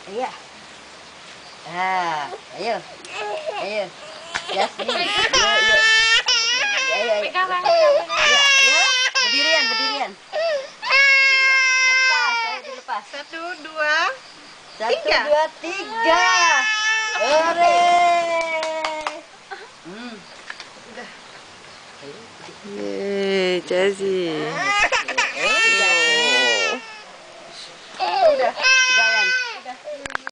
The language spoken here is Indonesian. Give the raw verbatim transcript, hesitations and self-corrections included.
Iya. Ah, ayo. Ayo. Jasmine. Yuk, yuk. Ayo, ayo. Pegang, pegang, pegang. Iya, ayo. Berdirian, berdirian. Lepas, ayo dilepas. Satu, dua, Satu, tiga. dua, tiga. Hore. Hmm. Udah. Ayo. Yeay, Jazzy.